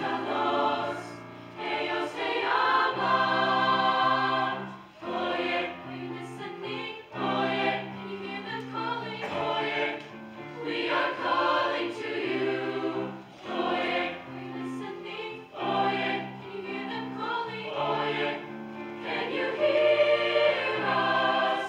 escúchalos, ellos te aman. Oye, are you listening? Oye, can you hear them calling? Oye, we are calling to you. Oye, are you listening? Oye, can you hear them calling? Oye, can you hear us?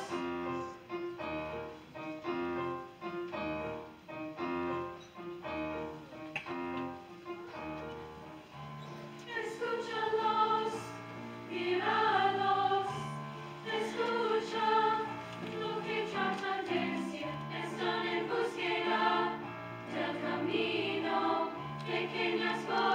Escúchalos, míralos, escucha lo que tratan de decir. Están en búsqueda del camino, pequeñas voces.